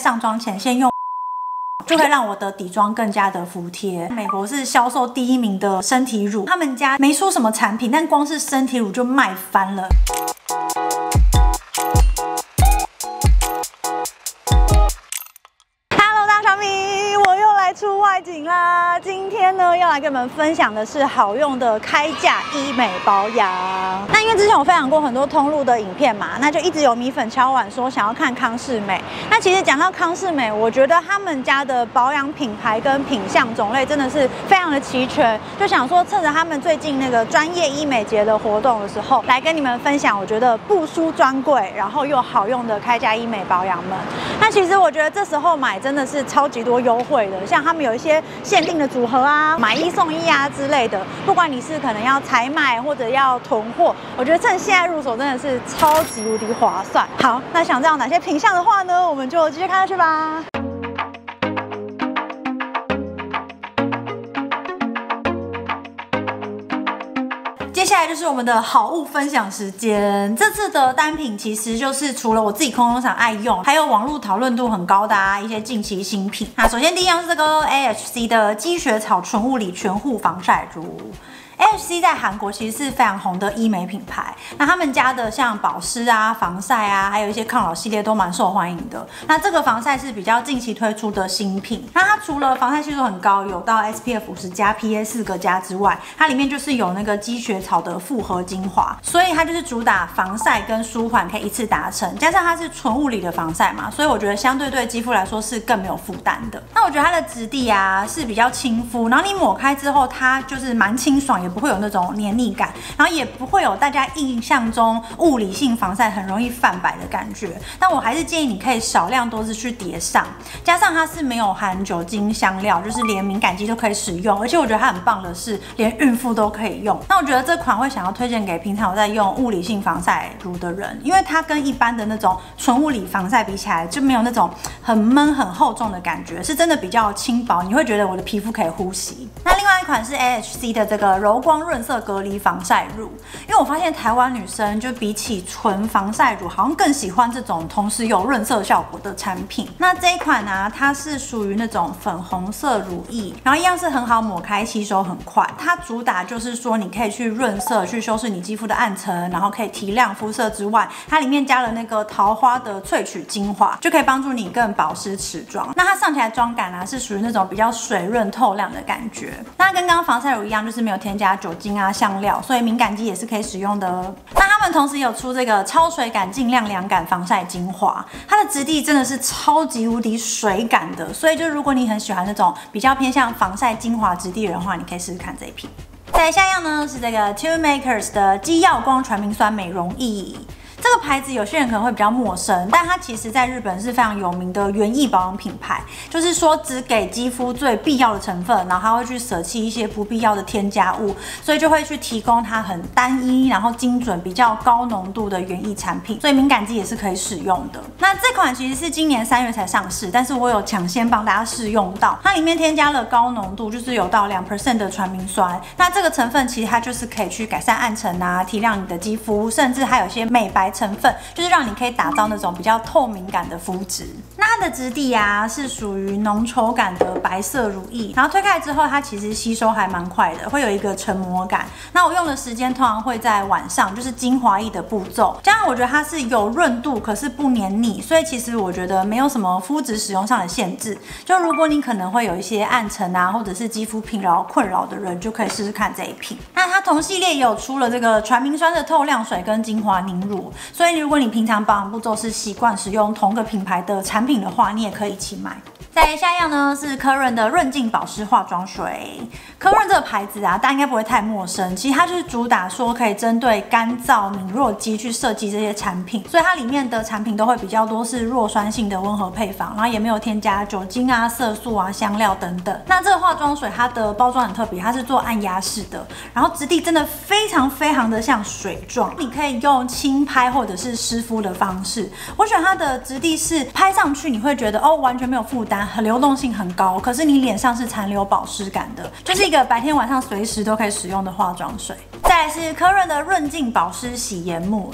上妆前先用。就会让我的底妆更加的服帖。美国是销售第1名的身体乳，他们家没出什么产品，但光是身体乳就卖翻了。Hello， 大小米，我又来出外景啦！今天呢，要来跟你们分享的是好用的开架医美保养。那因为之前我分享过很多通路的影片嘛，那就一直有米粉敲碗说想要看康是美。那其实讲到康是美，我觉得他们家的保养品牌跟品项种类真的是非常的齐全，就想说趁着他们最近那个专业医美节的活动的时候，来跟你们分享我觉得不输专柜，然后又好用的开架医美保养们。那其实我觉得这时候买真的是超级多优惠的，像他们有一些限定的组合啊，买1送1啊之类的，不管你是可能要采买或者要囤货，我觉得趁现在入手真的是超级无敌划算。好，那想知道哪些品项的话呢，我们就继续看下去吧。接下来就是我们的好物分享时间。这次的单品其实就是除了我自己空中上爱用，还有网络讨论度很高的一些近期新品。那首先第一样是这个 AHC 的积雪草纯物理全护防晒乳。AHC 在韩国其实是非常红的医美品牌，那他们家的像保湿啊、防晒啊，还有一些抗老系列都蛮受欢迎的。那这个防晒是比较近期推出的新品，那它除了防晒系数很高，有到 SPF 50+、PA4+之外，它里面就是有那个积雪草的复合精华，所以它就是主打防晒跟舒缓可以一次达成，加上它是纯物理的防晒嘛，所以我觉得相对对肌肤来说是更没有负担的。那我觉得它的质地啊是比较亲肤，然后你抹开之后它就是蛮清爽，也不会有那种黏腻感，然后也不会有大家印象中物理性防晒很容易泛白的感觉。但我还是建议你可以少量多次去叠上，加上它是没有含酒精香料，就是连敏感肌都可以使用，而且我觉得它很棒的是连孕妇都可以用。那我觉得这款会想要推荐给平常有在用物理性防晒乳的人，因为它跟一般的那种纯物理防晒比起来，就没有那种很闷很厚重的感觉，是真的比较轻薄，你会觉得我的皮肤可以呼吸。那另外一款是 AHC 的这个柔光润色隔离防晒乳，因为我发现台湾女生就比起纯防晒乳，好像更喜欢这种同时有润色效果的产品。那这一款呢，它是属于那种粉红色乳液，然后一样是很好抹开，吸收很快。它主打就是说你可以去润色，去修饰你肌肤的暗沉，然后可以提亮肤色之外，它里面加了那个桃花的萃取精华，就可以帮助你更保湿持妆。那它上起来妆感啊，是属于那种比较水润透亮的感觉。那跟刚刚防晒乳一样，就是没有添加酒精啊、香料，所以敏感肌也是可以使用的哦。那他们同时有出这个超水感净亮凉感防晒精华，它的质地真的是超级无敌水感的，所以就如果你很喜欢那种比较偏向防晒精华质地的话，你可以试试看这一瓶。再来下一样呢是这个 Two Makers 的肌耀光传明酸美容液。这个牌子有些人可能会比较陌生，但它其实在日本是非常有名的园艺保养品牌，就是说只给肌肤最必要的成分，然后它会去舍弃一些不必要的添加物，所以就会去提供它很单一，然后精准、比较高浓度的园艺产品，所以敏感肌也是可以使用的。那这款其实是今年3月才上市，但是我有抢先帮大家试用到，它里面添加了高浓度，就是有到2% 的传明酸。那这个成分其实它就是可以去改善暗沉啊，提亮你的肌肤，甚至还有一些美白成分，就是让你可以打造那种比较透明感的肤质。那它的质地啊是属于浓稠感的白色乳液，然后推开之后它其实吸收还蛮快的，会有一个成膜感。那我用的时间通常会在晚上，就是精华液的步骤。加上我觉得它是有润度，可是不黏腻，所以其实我觉得没有什么肤质使用上的限制。就如果你可能会有一些暗沉啊，或者是肌肤疲劳困扰的人，就可以试试看这一瓶。那它同系列也有出了这个传明酸的透亮水跟精华凝乳，所以如果你平常保养步骤是习惯使用同个品牌的产品的话，你也可以一起买。再来下一样呢是科润的润净保湿化妆水。科润这个牌子啊，大家应该不会太陌生。其实它就是主打说可以针对干燥敏弱肌去设计这些产品，所以它里面的产品都会比较多是弱酸性的温和配方，然后也没有添加酒精啊、色素啊、香料等等。那这个化妆水它的包装很特别，它是做按压式的，然后质地真的非常的像水状，你可以用轻拍或者是湿敷的方式。我选它的质地是拍上去你会觉得哦完全没有负担。流动性很高，可是你脸上是残留保湿感的，就是一个白天晚上随时都可以使用的化妆水。再来是科润的润净保湿洗颜 mousse。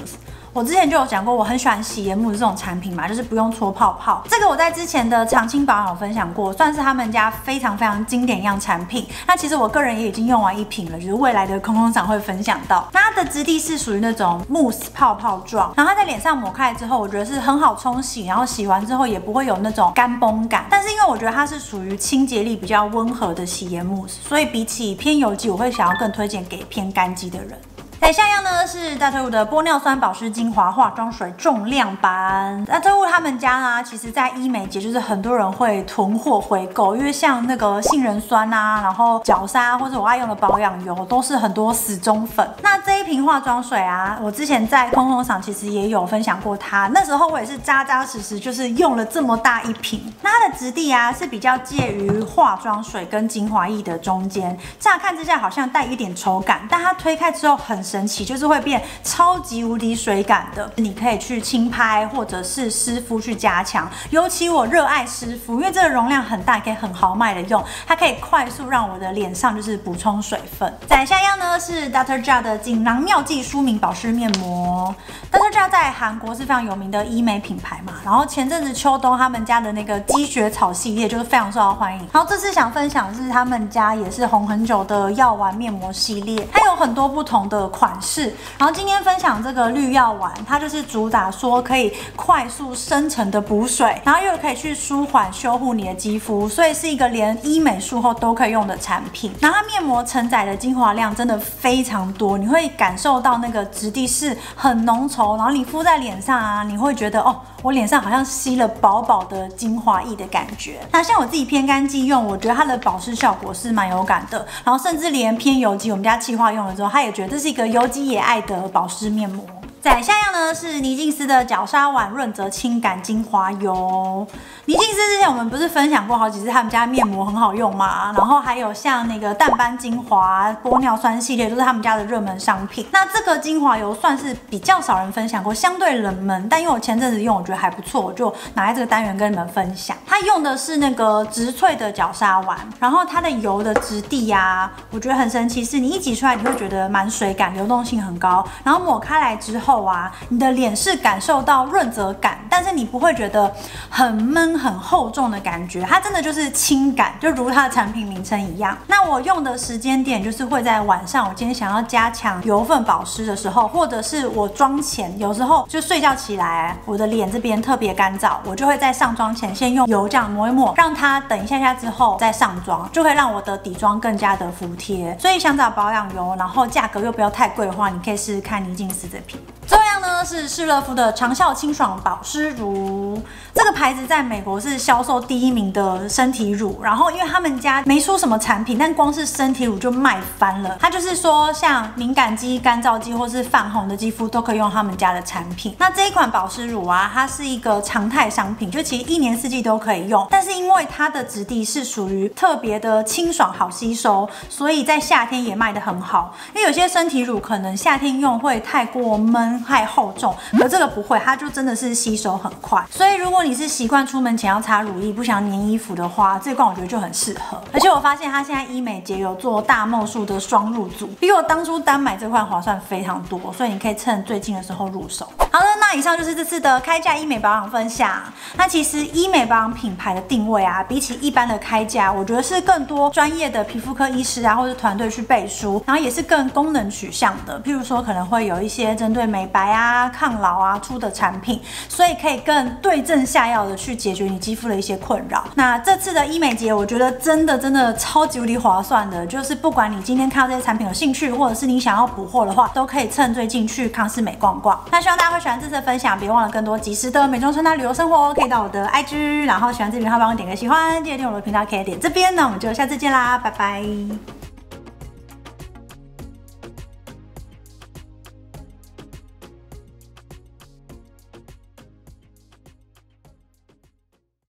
我之前就有讲过，我很喜欢洗颜慕斯这种产品嘛，就是不用搓泡泡。这个我在之前的常青保养有分享过，算是他们家非常非常经典一样产品。那其实我个人也已经用完1瓶了，就是未来的空空赏会分享到。那它的质地是属于那种慕斯泡泡状，然后它在脸上抹开之后，我觉得是很好冲洗，然后洗完之后也不会有那种干崩感。但是因为我觉得它是属于清洁力比较温和的洗颜慕斯，所以比起偏油肌，我会想要更推荐给偏干肌的人。再下一样呢是大特务的玻尿酸保湿精华化妆水重量版。大特务他们家呢，其实在医美节就是很多人会囤货回购，因为像那个杏仁酸啊，然后角鲨或者我爱用的保养油都是很多死忠粉。那这一瓶化妆水啊，我之前在空空赏其实也有分享过它，那时候我也是扎扎实实就是用了这么大一瓶。那它的质地啊是比较介于化妆水跟精华液的中间，乍看之下好像带一点稠感，但它推开之后很神奇，就是会变超级无敌水感的。你可以去轻拍或者是湿敷去加强，尤其我热爱湿敷，因为这个容量很大，可以很豪迈的用，它可以快速让我的脸上就是补充水分。再下一样呢是 Dr. Jart 的锦囊妙计舒敏保湿面膜。Dr. Jart 在韩国是非常有名的医美品牌嘛，然后前阵子秋冬他们家的那个积雪草系列就是非常受到欢迎。然后这次想分享的是他们家也是红很久的药丸面膜系列，它有很多不同的款式。然后今天分享这个绿药丸，它就是主打说可以快速深层的补水，然后又可以去舒缓修护你的肌肤，所以是一个连医美术后都可以用的产品。然后它面膜承载的精华量真的非常多，你会感受到那个质地是很浓稠，然后你敷在脸上啊，你会觉得哦，我脸上好像吸了饱饱的精华液的感觉。那像我自己偏干肌用，我觉得它的保湿效果是蛮有感的，然后甚至连偏油肌，我们家企划用了之后，他也觉得这是一个油肌也爱的保湿面膜。再下一样呢是妮净丝的角鲨烷润泽轻感精华油。妮净丝之前我们不是分享过好几次他们家面膜很好用嘛，然后还有像那个淡斑精华、玻尿酸系列都是他们家的热门商品。那这个精华油算是比较少人分享过，相对冷门，但因为我前阵子用我觉得还不错，我就拿在这个单元跟你们分享。它用的是那个植萃的角鲨烷，然后它的油的质地啊，我觉得很神奇，是你一挤出来你会觉得蛮水感，流动性很高，然后抹开来之后啊，你的脸是感受到润泽感，但是你不会觉得很闷很厚重的感觉，它真的就是轻感，就如它的产品名称一样。那我用的时间点就是会在晚上，我今天想要加强油分保湿的时候，或者是我妆前，有时候就睡觉起来，我的脸这边特别干燥，我就会在上妆前先用油这样抹一抹，让它等一下下之后再上妆，就会让我的底妆更加的服帖。所以想找保养油，然后价格又不要太贵的话，你可以试试看妮净丝这瓶。最后一样呢是施乐肤的长效清爽保湿乳，这个牌子在美国是销售第1名的身体乳，然后因为他们家没出什么产品，但光是身体乳就卖翻了。它就是说像敏感肌、干燥肌或是泛红的肌肤都可以用他们家的产品。那这一款保湿乳啊，它是一个常态商品，就其实1年4季都可以用，但是因为它的质地是属于特别的清爽好吸收，所以在夏天也卖得很好。因为有些身体乳可能夏天用会太过闷太厚重，可这个不会，它就真的是吸收很快。所以如果你是习惯出门前要擦乳液，不想粘衣服的话，这罐我觉得就很适合。而且我发现它现在医美节有做大梦数的双入组，比我当初单买这款划算非常多，所以你可以趁最近的时候入手。好的，那以上就是这次的开价医美保养分享。那其实医美保养品牌的定位啊，比起一般的开价，我觉得是更多专业的皮肤科医师啊，或是团队去背书，然后也是更功能取向的。譬如说可能会有一些针对美白啊、抗老啊出的产品，所以可以更对症下药的去解决你肌肤的一些困扰。那这次的医美节，我觉得真的超级无敌划算的，就是不管你今天看到这些产品有兴趣，或者是你想要补货的话，都可以趁最近去康是美逛逛。那希望大家会喜欢这次的分享，别忘了更多即时的美妆穿搭旅游生活，可以到我的 IG， 然后喜欢这边的话帮我点个喜欢，记得订阅我的频道可以点这边。那我们就下次见啦，拜拜。